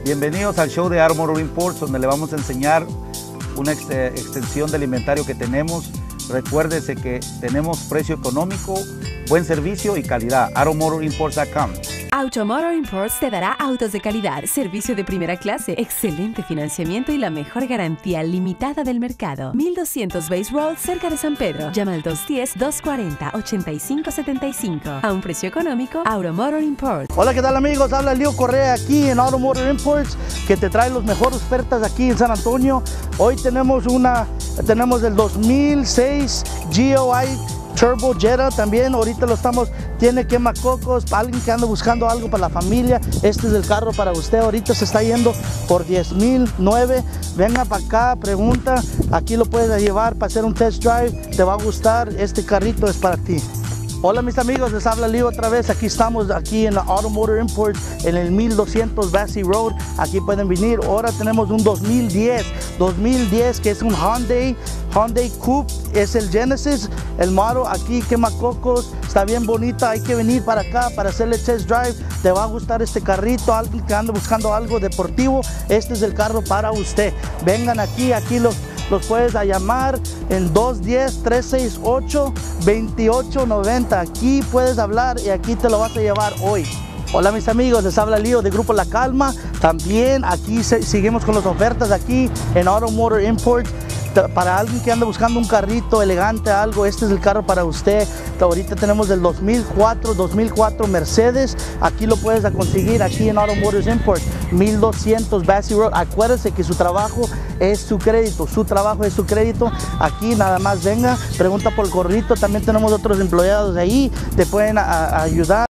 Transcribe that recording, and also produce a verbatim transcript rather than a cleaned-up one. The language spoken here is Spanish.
Bienvenidos al show de Automotive Imports, donde le vamos a enseñar una ex extensión del inventario que tenemos. Recuérdese que tenemos precio económico, buen servicio y calidad. automotive imports punto com. Automotive Imports te dará autos de calidad, servicio de primera clase, excelente financiamiento y la mejor garantía limitada del mercado. mil doscientos Base Road, cerca de San Pedro. Llama al dos uno cero, dos cuatro cero, ocho cinco siete cinco. A un precio económico, Automotive Imports. Hola, ¿qué tal amigos? Habla Leo Correa aquí en Automotive Imports, que te trae las mejores ofertas aquí en San Antonio. Hoy tenemos una, tenemos el dos mil seis G O I Turbo Jetta también. Ahorita lo estamos, tiene quemacocos, para alguien que anda buscando algo para la familia. Este es el carro para usted. Ahorita se está yendo por diez mil nueve. Venga para acá, pregunta, aquí lo puedes llevar para hacer un test drive, te va a gustar, este carrito es para ti. Hola mis amigos, les habla Leo otra vez. Aquí estamos aquí en Automotive Imports en el mil doscientos Bassey Road. Aquí pueden venir. Ahora tenemos un dos mil diez que es un Hyundai Hyundai Coupe, es el Genesis, el modelo. Aquí quemacocos, está bien bonita. Hay que venir para acá para hacerle test drive. Te va a gustar este carrito. Alguien que anda buscando algo deportivo, este es el carro para usted. Vengan aquí, aquí los Los puedes a llamar en dos uno cero, tres seis ocho, dos ocho nueve cero. Aquí puedes hablar y aquí te lo vas a llevar hoy. Hola mis amigos, les habla Leo de Grupo La Calma. También aquí se, seguimos con las ofertas aquí en Automotive Imports. Para alguien que anda buscando un carrito elegante, algo, este es el carro para usted. Ahorita tenemos el dos mil cuatro Mercedes. Aquí lo puedes conseguir aquí en Automotive Imports, mil doscientos Bassey Road. Acuérdese que su trabajo es su crédito, su trabajo es su crédito. Aquí nada más venga, pregunta por el corrito. También tenemos otros empleados ahí, te pueden a, a ayudar.